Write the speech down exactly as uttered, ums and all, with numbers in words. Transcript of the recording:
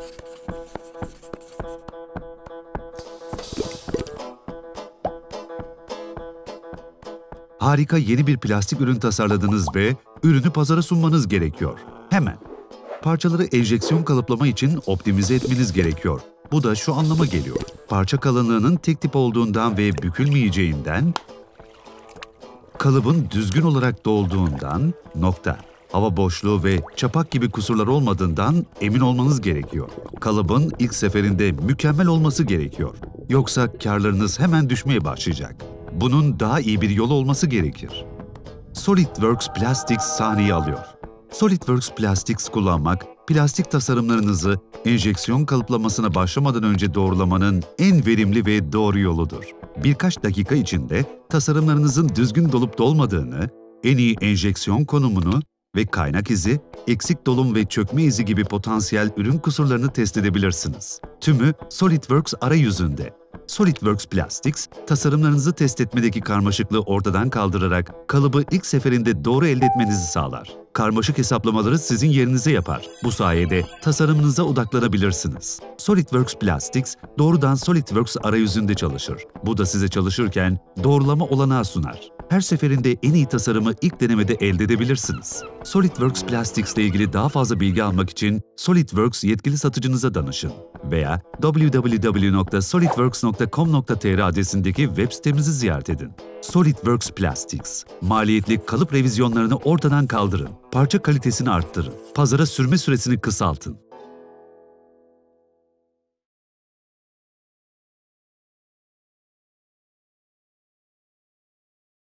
Harika yeni bir plastik ürün tasarladınız ve ürünü pazara sunmanız gerekiyor. Hemen. Parçaları enjeksiyon kalıplama için optimize etmeniz gerekiyor. Bu da şu anlama geliyor. Parça kalınlığının tek tip olduğundan ve bükülmeyeceğinden, kalıbın düzgün olarak dolduğundan, nokta. Hava boşluğu ve çapak gibi kusurlar olmadığından emin olmanız gerekiyor. Kalıbın ilk seferinde mükemmel olması gerekiyor. Yoksa karlarınız hemen düşmeye başlayacak. Bunun daha iyi bir yolu olması gerekir. SolidWorks Plastics sahneyi alıyor. SolidWorks Plastics kullanmak, plastik tasarımlarınızı enjeksiyon kalıplamasına başlamadan önce doğrulamanın en verimli ve doğru yoludur. Birkaç dakika içinde tasarımlarınızın düzgün dolup dolmadığını, en iyi enjeksiyon konumunu ve kaynak izi, eksik dolum ve çökme izi gibi potansiyel ürün kusurlarını test edebilirsiniz. Tümü SolidWorks arayüzünde. SolidWorks Plastics, tasarımlarınızı test etmedeki karmaşıklığı ortadan kaldırarak kalıbı ilk seferinde doğru elde etmenizi sağlar. Karmaşık hesaplamaları sizin yerinize yapar. Bu sayede tasarımınıza odaklanabilirsiniz. SolidWorks Plastics, doğrudan SolidWorks arayüzünde çalışır. Bu da size çalışırken doğrulama olanağı sunar. Her seferinde en iyi tasarımı ilk denemede elde edebilirsiniz. SolidWorks Plastics ile ilgili daha fazla bilgi almak için SolidWorks yetkili satıcınıza danışın veya w w w nokta solidworks nokta com nokta t r adresindeki web sitemizi ziyaret edin. SolidWorks Plastics, maliyetli kalıp revizyonlarını ortadan kaldırın, parça kalitesini arttırın, pazara sürme süresini kısaltın.